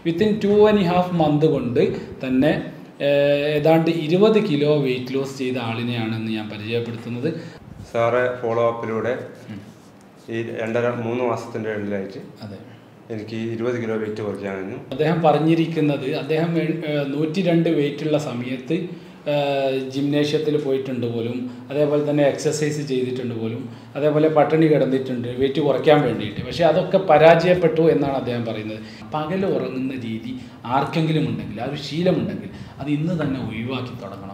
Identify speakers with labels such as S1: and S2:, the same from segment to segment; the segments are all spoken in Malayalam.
S1: വിത്തിൻ 2.5 മന്ത് കൊണ്ട് തന്നെ ഏതാണ്ട് 20 കിലോ വെയിറ്റ് ലോസ് ചെയ്ത ആളിനെയാണെന്ന് ഞാൻ പരിചയപ്പെടുത്തുന്നത്.
S2: സാറെ ഫോളോ അപ്പിലൂടെ ഈ 2.5-3 മാസത്തിൻ്റെ ഇടയിലായിട്ട്
S1: അതെ
S2: എനിക്ക് 20 കിലോ വെയിറ്റ് കുറയ്ക്കാൻ കഴിഞ്ഞു.
S1: അദ്ദേഹം പറഞ്ഞിരിക്കുന്നത് അദ്ദേഹം 102 വെയിറ്റുള്ള സമയത്ത് ജിംനേഷ്യത്തിൽ പോയിട്ടുണ്ട് പോലും, അതേപോലെ തന്നെ എക്സസൈസ് ചെയ്തിട്ടുണ്ട് പോലും, അതേപോലെ പട്ടിണി കിടന്നിട്ടുണ്ട് വെയിറ്റ് കുറയ്ക്കാൻ വേണ്ടിയിട്ട്. പക്ഷേ അതൊക്കെ പരാജയപ്പെട്ടു എന്നാണ് അദ്ദേഹം പറയുന്നത്. പകൽ ഉറങ്ങുന്ന രീതി ആർക്കെങ്കിലും ഉണ്ടെങ്കിൽ, ആ ഒരു ശീലമുണ്ടെങ്കിൽ അത് ഇന്ന് തന്നെ ഒഴിവാക്കി തുടങ്ങണം.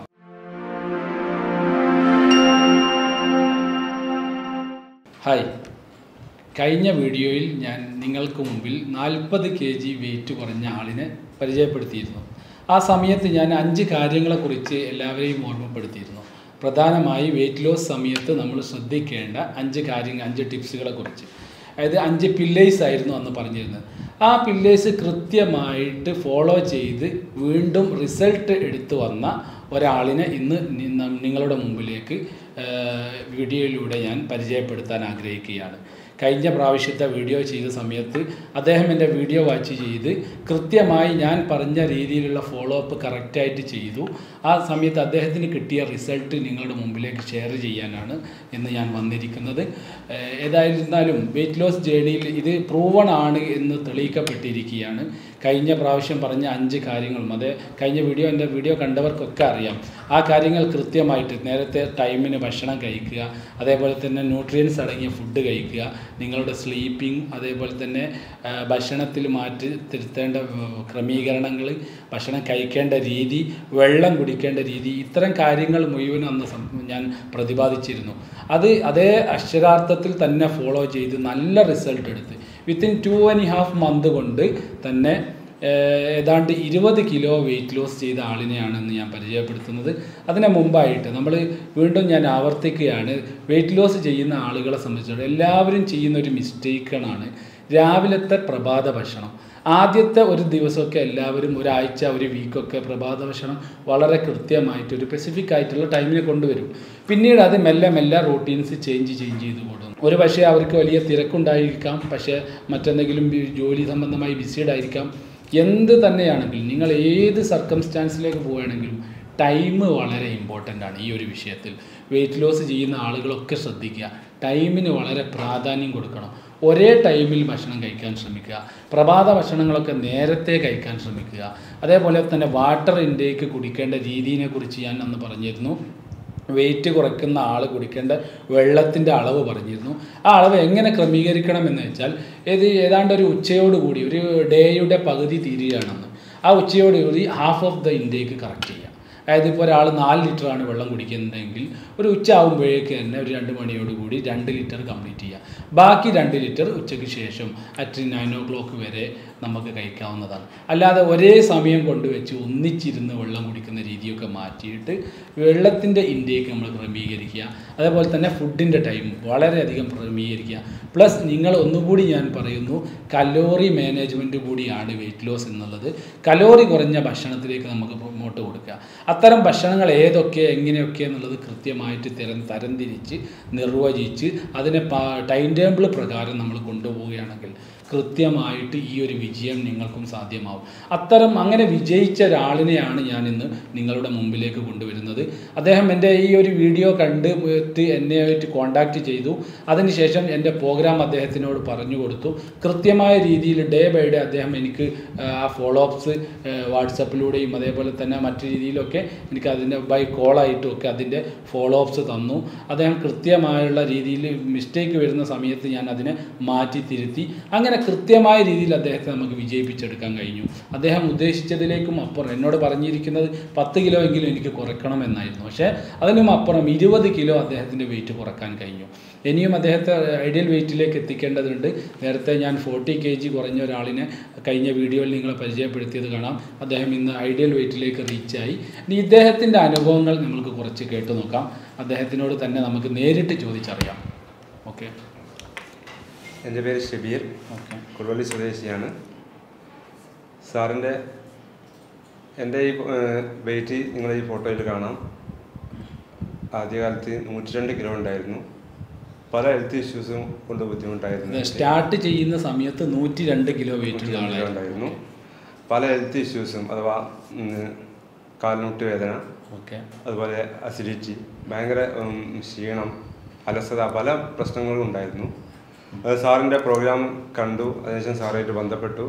S1: ഹായ്, കഴിഞ്ഞ വീഡിയോയിൽ ഞാൻ നിങ്ങൾക്ക് മുമ്പിൽ 40 kg വെയിറ്റ് കുറഞ്ഞ ആളിനെ പരിചയപ്പെടുത്തിയിരുന്നു. ആ സമയത്ത് ഞാൻ 5 കാര്യങ്ങളെക്കുറിച്ച് എല്ലാവരെയും ഓർമ്മപ്പെടുത്തിയിരുന്നു. പ്രധാനമായി വെയിറ്റ് ലോസ് സമയത്ത് നമ്മൾ ശ്രദ്ധിക്കേണ്ട 5 ടിപ്സുകളെ കുറിച്ച്. അതായത് 5 പില്ലേഴ്സ് ആയിരുന്നു അന്ന് പറഞ്ഞിരുന്നത്. ആ പില്ലേഴ്സ് കൃത്യമായിട്ട് ഫോളോ ചെയ്ത് വീണ്ടും റിസൾട്ട് എടുത്തു വന്ന ഒരാളിനെ ഇന്ന് നിങ്ങളുടെ മുമ്പിലേക്ക് വീഡിയോയിലൂടെ ഞാൻ പരിചയപ്പെടുത്താൻ ആഗ്രഹിക്കുകയാണ്. കഴിഞ്ഞ പ്രാവശ്യത്തെ വീഡിയോ ചെയ്ത സമയത്ത് അദ്ദേഹം എൻ്റെ വീഡിയോ വാച്ച് ചെയ്ത് കൃത്യമായി ഞാൻ പറഞ്ഞ രീതിയിലുള്ള ഫോളോ അപ്പ് കറക്റ്റായിട്ട് ചെയ്തു. ആ സമയത്ത് അദ്ദേഹത്തിന് കിട്ടിയ റിസൾട്ട് നിങ്ങളുടെ മുമ്പിലേക്ക് ഷെയർ ചെയ്യാനാണ് ഇന്ന് ഞാൻ വന്നിരിക്കുന്നത്. ഏതായിരുന്നാലും വെയിറ്റ് ലോസ് ജേണിയിൽ ഇത് പ്രൂവൺ ആണ് എന്ന് തെളിയിക്കപ്പെട്ടിരിക്കുകയാണ്. കഴിഞ്ഞ പ്രാവശ്യം പറഞ്ഞ 5 കാര്യങ്ങളും എൻ്റെ വീഡിയോ കണ്ടവർക്കൊക്കെ അറിയാം. ആ കാര്യങ്ങൾ കൃത്യമായിട്ട് നേരത്തെ ടൈമിന് ഭക്ഷണം കഴിക്കുക, അതേപോലെ തന്നെ ന്യൂട്രിയൻസ് അടങ്ങിയ ഫുഡ് കഴിക്കുക, നിങ്ങളുടെ സ്ലീപ്പിംഗ്, അതേപോലെ തന്നെ ഭക്ഷണത്തിൽ തിരുത്തേണ്ട ക്രമീകരണങ്ങൾ, ഭക്ഷണം കഴിക്കേണ്ട രീതി, വെള്ളം കുടിക്കേണ്ട രീതി, ഇത്തരം കാര്യങ്ങൾ മുഴുവൻ അന്ന് ഞാൻ പ്രതിപാദിച്ചിരുന്നു. അതേ അക്ഷരാർത്ഥത്തിൽ തന്നെ ഫോളോ ചെയ്ത് നല്ല റിസൾട്ട് എടുത്ത് വിത്തിൻ 2.5 മന്ത് കൊണ്ട് തന്നെ ഏതാണ്ട് 20 കിലോ വെയിറ്റ് ലോസ് ചെയ്ത ആളിനെയാണെന്ന് ഞാൻ പരിചയപ്പെടുത്തുന്നത്. അതിന് മുമ്പായിട്ട് വീണ്ടും ഞാൻ ആവർത്തിക്കുകയാണ്, വെയിറ്റ് ലോസ് ചെയ്യുന്ന ആളുകളെ സംബന്ധിച്ചിടത്തോളം എല്ലാവരും ചെയ്യുന്ന ഒരു മിസ്റ്റേക്കാണ് രാവിലത്തെ പ്രഭാത ഭക്ഷണം. ആദ്യത്തെ ഒരു ദിവസമൊക്കെ എല്ലാവരും ഒരാഴ്ച, ഒരു വീക്കൊക്കെ പ്രഭാത ഭക്ഷണം വളരെ കൃത്യമായിട്ട് ഒരു സ്പെസിഫിക് ആയിട്ടുള്ള ടൈമിന് കൊണ്ടുവരും. പിന്നീട് അത് മെല്ലെ റൂട്ടീൻസ് ചേഞ്ച് ചെയ്ത് കൊടുക്കും. ഒരു പക്ഷേ അവർക്ക് വലിയ തിരക്കുണ്ടായിരിക്കാം, പക്ഷേ മറ്റെന്തെങ്കിലും ജോലി സംബന്ധമായി ബിസിഡ് ആയിരിക്കാം. എന്ത് തന്നെയാണെങ്കിലും നിങ്ങൾ ഏത് സർക്കംസ്റ്റാൻസിലേക്ക് പോവുകയാണെങ്കിലും ടൈം വളരെ ഇമ്പോർട്ടൻ്റ് ആണ്. ഈ ഒരു വിഷയത്തിൽ വെയിറ്റ് ലോസ് ചെയ്യുന്ന ആളുകളൊക്കെ ശ്രദ്ധിക്കുക, ടൈമിന് വളരെ പ്രാധാന്യം കൊടുക്കണം. ഒരേ ടൈമിൽ ഭക്ഷണം കഴിക്കാൻ ശ്രമിക്കുക, പ്രഭാത ഭക്ഷണങ്ങളൊക്കെ നേരത്തെ കഴിക്കാൻ ശ്രമിക്കുക. അതേപോലെ തന്നെ വാട്ടർ ഇൻടേക്ക് കുടിക്കേണ്ട രീതിയെക്കുറിച്ച് ഞാൻ അന്ന് പറഞ്ഞിരുന്നു. വെയിറ്റ് കുറയ്ക്കുന്ന ആൾ കുടിക്കേണ്ട വെള്ളത്തിൻ്റെ അളവ് പറഞ്ഞിരുന്നു. ആ അളവ് എങ്ങനെ ക്രമീകരിക്കണം എന്ന് വെച്ചാൽ ഏതാണ്ട് ഒരു ഉച്ചയോടുകൂടി, ഒരു ഡേയുടെ പകുതി തീരുകയാണെന്ന്, ആ ഉച്ചയോടുകൂടി half of the intake correct ചെയ്യുക. അതായത് ഇപ്പോൾ ഒരാൾ 4 ലിറ്ററാണ് വെള്ളം കുടിക്കുന്നുണ്ടെങ്കിൽ ഒരു ഉച്ച ആകുമ്പോഴേക്ക് തന്നെ ഒരു 2 മണിയോടുകൂടി 2 ലിറ്റർ കംപ്ലീറ്റ് ചെയ്യുക. ബാക്കി 2 ലിറ്റർ ഉച്ചയ്ക്ക് ശേഷം അറ്റ് 9 o'clock വരെ നമുക്ക് കഴിക്കാവുന്നതാണ്. അല്ലാതെ ഒരേ സമയം കൊണ്ടുവച്ച് ഒന്നിച്ചിരുന്ന് വെള്ളം കുടിക്കുന്ന രീതിയൊക്കെ മാറ്റിയിട്ട് വെള്ളത്തിൻ്റെ ഇൻടേക്ക് നമ്മൾ ക്രമീകരിക്കുക. അതേപോലെ തന്നെ ഫുഡിൻ്റെ ടൈം വളരെയധികം ക്രമീകരിക്കുക. പ്ലസ് നിങ്ങൾ ഒന്നുകൂടി ഞാൻ പറയുന്നു, കലോറി മാനേജ്മെൻറ്റ് കൂടിയാണ് വെയിറ്റ് ലോസ് എന്നുള്ളത്. കലോറി കുറഞ്ഞ ഭക്ഷണത്തിലേക്ക് നമുക്ക് മുന്നോട്ട് കൊടുക്കുക. അത്തരം ഭക്ഷണങ്ങൾ ഏതൊക്കെ എങ്ങനെയൊക്കെ എന്നുള്ളത് കൃത്യമായിട്ട് തരംതിരിച്ച് നിർവചിച്ച് അതിനെ ടൈം ടേബിൾ പ്രകാരം നമ്മൾ കൊണ്ടുപോവുകയാണെങ്കിൽ കൃത്യമായിട്ട് ഈ ഒരു വിജയം നിങ്ങൾക്കും സാധ്യമാവും. അങ്ങനെ വിജയിച്ച ഒരാളിനെയാണ് ഞാൻ ഇന്ന് നിങ്ങളുടെ മുമ്പിലേക്ക് കൊണ്ടുവരുന്നത്. അദ്ദേഹം എൻ്റെ ഈ ഒരു വീഡിയോ കണ്ടിട്ട് എന്നെയായിട്ട് കോൺടാക്റ്റ് ചെയ്തു. അതിനുശേഷം എൻ്റെ പ്രോഗ്രാം അദ്ദേഹത്തിനോട് പറഞ്ഞു കൊടുത്തു. കൃത്യമായ രീതിയിൽ ഡേ ബൈ ഡേ അദ്ദേഹം എനിക്ക് ആ ഫോളോ അപ്സ് വാട്സപ്പിലൂടെയും അതേപോലെ തന്നെ മറ്റു രീതിയിലൊക്കെ എനിക്ക് അതിൻ്റെ ബൈ കോളായിട്ടും ഒക്കെ അതിൻ്റെ ഫോളോ അപ്സ് തന്നു. അദ്ദേഹം കൃത്യമായുള്ള രീതിയിൽ മിസ്റ്റേക്ക് വരുന്ന സമയത്ത് ഞാൻ അതിനെ മാറ്റി തിരുത്തി. അങ്ങനെ കൃത്യമായ രീതിയിൽ അദ്ദേഹത്തെ നമുക്ക് വിജയിപ്പിച്ചെടുക്കാൻ കഴിഞ്ഞു. അദ്ദേഹം ഉദ്ദേശിച്ചതിലേക്കും അപ്പുറം എന്നോട് പറഞ്ഞിരിക്കുന്നത് 10 കിലോ എങ്കിലും എനിക്ക് കുറയ്ക്കണം എന്നായിരുന്നു. പക്ഷേ അതിനും അപ്പുറം 20 കിലോ അദ്ദേഹത്തിൻ്റെ വെയിറ്റ് കുറക്കാൻ കഴിഞ്ഞു. ഇനിയും അദ്ദേഹത്തെ ഐഡിയൽ വെയിറ്റിലേക്ക് എത്തിക്കേണ്ടതുണ്ട്. നേരത്തെ ഞാൻ 40 kg കുറഞ്ഞ ഒരാളിനെ കഴിഞ്ഞ വീഡിയോയിൽ നിങ്ങളെ പരിചയപ്പെടുത്തിയത് കാണാം. അദ്ദേഹം ഇന്ന് ഐഡിയൽ വെയിറ്റിലേക്ക് റീച്ചായി. ഇനി ഇദ്ദേഹത്തിൻ്റെ അനുഭവങ്ങൾ നമ്മൾക്ക് കുറച്ച് കേട്ടു നോക്കാം. അദ്ദേഹത്തിനോട് തന്നെ നമുക്ക് നേരിട്ട് ചോദിച്ചറിയാം. ഓക്കെ.
S2: എൻ്റെ പേര് ഷബീർ, കൊടുവള്ളി സ്വദേശിയാണ്. സാറിൻ്റെ എൻ്റെ ഈ വെയിറ്റ് നിങ്ങൾ ഈ ഫോട്ടോയിൽ കാണാം. ആദ്യകാലത്ത് 102 കിലോ ഉണ്ടായിരുന്നു. പല ഹെൽത്ത് ഇഷ്യൂസും കൊണ്ട് ബുദ്ധിമുട്ടായിരുന്നു.
S1: സ്റ്റാർട്ട് ചെയ്യുന്ന സമയത്ത് 102 കിലോ വെയിറ്റ്
S2: ഉണ്ടായിരുന്നു. പല ഹെൽത്ത് ഇഷ്യൂസും അഥവാ കാൽമുട്ട് വേദന, അതുപോലെ അസിഡിറ്റി, ഭയങ്കര ക്ഷീണം, അലസത, പല പ്രശ്നങ്ങളും ഉണ്ടായിരുന്നു. അത് സാറിൻ്റെ പ്രോഗ്രാം കണ്ടു. അതിനുശേഷം സാറായിട്ട് ബന്ധപ്പെട്ടു.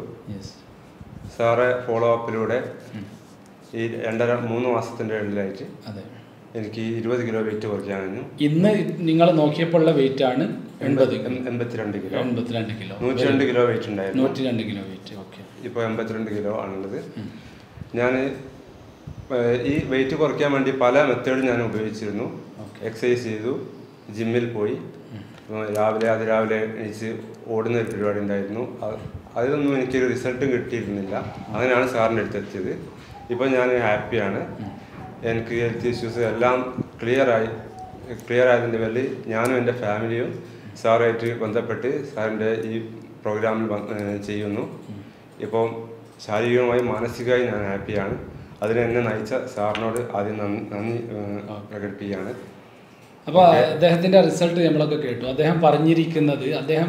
S2: സാറെ ഫോളോ അപ്പിലൂടെ ഈ 2.5-3 മാസത്തിൻ്റെ ഇടയിലായിട്ട് എനിക്ക് 20 കിലോ വെയിറ്റ് കുറയ്ക്കാൻ കഴിഞ്ഞു.
S1: ഇന്ന് നിങ്ങൾ നോക്കിയപ്പോൾ വെയിറ്റ് ആണ്
S2: 82 കിലോ. 102 കിലോ വെയിറ്റ് ഉണ്ടായിരുന്നു.
S1: 102 കിലോ വെയിറ്റ്. ഓക്കെ.
S2: ഇപ്പോൾ 82 കിലോ ആണുള്ളത്. ഞാൻ ഈ വെയിറ്റ് കുറയ്ക്കാൻ വേണ്ടി പല മെത്തേഡും ഞാൻ ഉപയോഗിച്ചിരുന്നു. എക്സസൈസ് ചെയ്തു, ജിമ്മിൽ പോയി, അതിരാവിലെ എണീച്ച് ഓടുന്ന ഒരു പരിപാടി ഉണ്ടായിരുന്നു. അതിലൊന്നും എനിക്കൊരു റിസൾട്ടും കിട്ടിയിരുന്നില്ല. അങ്ങനെയാണ് സാറിൻ്റെ അടുത്ത് എത്തിയത്. ഇപ്പോൾ ഞാൻ ഹാപ്പിയാണ്. എനിക്ക് ഹെൽത്ത് ഇഷ്യൂസ് എല്ലാം ക്ലിയർ ആയതിൻ്റെ പേരിൽ ഞാനും എൻ്റെ ഫാമിലിയും സാറുമായിട്ട് ബന്ധപ്പെട്ട് സാറിൻ്റെ ഈ പ്രോഗ്രാമിൽ ചെയ്യുന്നു. ഇപ്പം ശാരീരികമായും മാനസികമായും ഞാൻ ഹാപ്പിയാണ്. അതിന് എന്നെ നയിച്ച സാറിനോട് ആദ്യം നന്ദി പ്രകടിപ്പിക്കുകയാണ്.
S1: അപ്പോൾ അദ്ദേഹത്തിൻ്റെ റിസൾട്ട് നമ്മളൊക്കെ കേട്ടു. അദ്ദേഹം പറഞ്ഞിരിക്കുന്നത് അദ്ദേഹം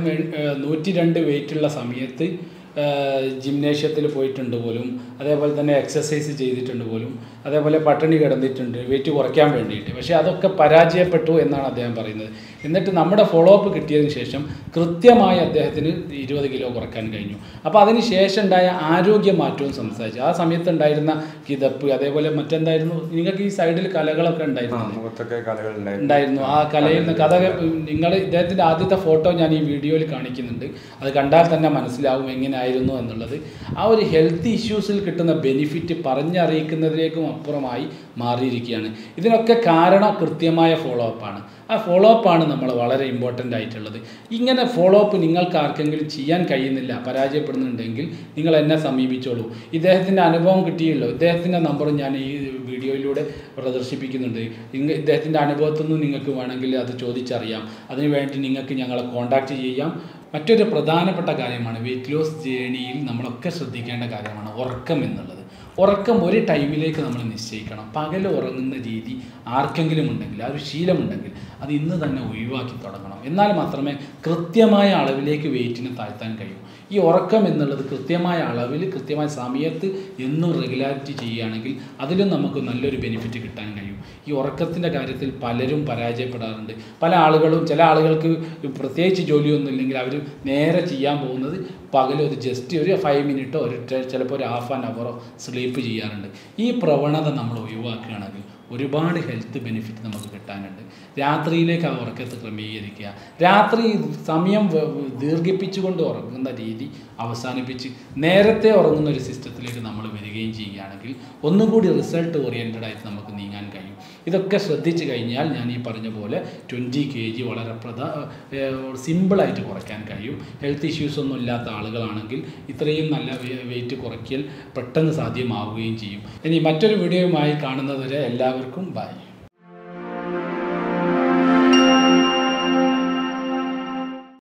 S1: 102 വെയിറ്റുള്ള സമയത്ത് ജിംനേഷ്യത്തിൽ പോയിട്ടുണ്ട് പോലും, അതേപോലെ തന്നെ എക്സസൈസ് ചെയ്തിട്ടുണ്ട് പോലും, അതേപോലെ പട്ടിണി കിടന്നിട്ടുണ്ട് വെയിറ്റ് കുറയ്ക്കാൻ വേണ്ടിയിട്ട്. പക്ഷേ അതൊക്കെ പരാജയപ്പെട്ടു എന്നാണ് അദ്ദേഹം പറയുന്നത്. എന്നിട്ട് നമ്മുടെ ഫോളോ അപ്പ് കിട്ടിയതിന് ശേഷം കൃത്യമായി അദ്ദേഹത്തിന് 20 കിലോ കുറയ്ക്കാൻ കഴിഞ്ഞു. അപ്പോൾ അതിന് ശേഷം ഉണ്ടായ ആരോഗ്യ മാറ്റവും സംസാരിച്ചു. ആ സമയത്ത് ഉണ്ടായിരുന്ന കിതപ്പ്, അതേപോലെ മറ്റെന്തായിരുന്നു, നിങ്ങൾക്ക് ഈ സൈഡിൽ കലകളൊക്കെ ഉണ്ടായിരുന്നു. ആ കലയിൽ നിന്ന് കഥ നിങ്ങൾ ഇദ്ദേഹത്തിൻ്റെ ആദ്യത്തെ ഫോട്ടോ ഞാൻ ഈ വീഡിയോയിൽ കാണിക്കുന്നുണ്ട്. അത് കണ്ടാൽ തന്നെ മനസ്സിലാവും എങ്ങനെയായിരുന്നു എന്നുള്ളത്. ആ ഒരു ഹെൽത്ത് ഇഷ്യൂസിൽ കിട്ടുന്ന ബെനിഫിറ്റ് പറഞ്ഞറിയിക്കുന്നതിലേക്കും അപ്പുറമായി മാറിയിരിക്കുകയാണ്. ഇതിനൊക്കെ കാരണം കൃത്യമായ ഫോളോ അപ്പാണ്. ആ ഫോളോ അപ്പാണ് നമ്മൾ വളരെ ഇമ്പോർട്ടൻ്റ് ആയിട്ടുള്ളത്. ഇങ്ങനെ ഫോളോ അപ്പ് നിങ്ങൾക്ക് ആർക്കെങ്കിലും ചെയ്യാൻ കഴിയുന്നില്ല, പരാജയപ്പെടുന്നുണ്ടെങ്കിൽ നിങ്ങൾ എന്നെ സമീപിച്ചോളൂ. ഇദ്ദേഹത്തിൻ്റെ അനുഭവം കിട്ടിയല്ലോ. ഇദ്ദേഹത്തിൻ്റെ നമ്പറും ഞാൻ ഈ വീഡിയോയിലൂടെ പ്രദർശിപ്പിക്കുന്നുണ്ട്. ഇദ്ദേഹത്തിൻ്റെ അനുഭവത്തിൽ നിന്ന് നിങ്ങൾക്ക് വേണമെങ്കിൽ അത് ചോദിച്ചറിയാം. അതിനുവേണ്ടി നിങ്ങൾക്ക് ഞങ്ങളെ കോൺടാക്റ്റ് ചെയ്യാം. മറ്റൊരു പ്രധാനപ്പെട്ട കാര്യമാണ് വെയിറ്റ് ലോസ് ജേണിയിൽ നമ്മളൊക്കെ ശ്രദ്ധിക്കേണ്ട കാര്യമാണ് ഉറക്കം എന്നുള്ളത്. ഉറക്കം ഒരു ടൈമിലേക്ക് നമ്മൾ നിശ്ചയിക്കണം. പകൽ ഉറങ്ങുന്ന രീതി ആർക്കെങ്കിലും ഉണ്ടെങ്കിൽ, ആ ഒരു ശീലമുണ്ടെങ്കിൽ അത് ഇന്ന് തന്നെ ഒഴിവാക്കി തുടങ്ങണം. എന്നാൽ മാത്രമേ കൃത്യമായ അളവിലേക്ക് വെയിറ്റിനെ താഴ്ത്താൻ കഴിയൂ. ഈ ഉറക്കം എന്നുള്ളത് കൃത്യമായ അളവിൽ കൃത്യമായ സമയത്ത് എന്നും റെഗുലാരിറ്റി ചെയ്യുകയാണെങ്കിൽ അതിലും നമുക്ക് നല്ലൊരു ബെനിഫിറ്റ് കിട്ടാൻ കഴിയും. ഈ ഉറക്കത്തിൻ്റെ കാര്യത്തിൽ പലരും പരാജയപ്പെടാറുണ്ട്. പല ആളുകളും, ചില ആളുകൾക്ക് പ്രത്യേകിച്ച് ജോലിയൊന്നും ഇല്ലെങ്കിൽ അവർ നേരെ ചെയ്യാൻ പോകുന്നത് പകലൊരു ജസ്റ്റ് ഒരു 5 മിനിറ്റോ ചിലപ്പോൾ ഒരു ഹാഫ് ആൻ അവറോ സ്ലീപ്പ് ചെയ്യാറുണ്ട്. ഈ പ്രവണത നമ്മൾ ഒഴിവാക്കുകയാണെങ്കിൽ ഒരുപാട് ഹെൽത്ത് ബെനിഫിറ്റ് നമുക്ക് കിട്ടാനുണ്ട്. രാത്രിയിലേക്ക് ആ ഉറക്കത്തെ ക്രമീകരിക്കുക. രാത്രി സമയം ദീർഘിപ്പിച്ചുകൊണ്ട് ഉറങ്ങുന്ന രീതി അവസാനിപ്പിച്ച് നേരത്തെ ഉറങ്ങുന്ന ഒരു സിസ്റ്റത്തിലേക്ക് നമ്മൾ വരികയും ചെയ്യുകയാണെങ്കിൽ ഒന്നുകൂടി റിസൾട്ട് ഓറിയൻറ്റഡ് ആയിട്ട് നമുക്ക് നീങ്ങാൻ കഴിയും. ഇതൊക്കെ ശ്രദ്ധിച്ചു കഴിഞ്ഞാൽ ഞാൻ ഈ പറഞ്ഞ പോലെ 20 kg വളരെ സിമ്പിളായിട്ട് കുറയ്ക്കാൻ കഴിയും. ഹെൽത്ത് ഇഷ്യൂസ് ഒന്നും ഇല്ലാത്ത ആളുകളാണെങ്കിൽ ഇത്രയും നല്ല വെയിറ്റ് കുറയ്ക്കൽ പെട്ടെന്ന് സാധ്യമാവുകയും ചെയ്യും. ഇനി മറ്റൊരു വീഡിയോയുമായി കാണുന്നതുവരെ എല്ലാവർക്കും ബൈ.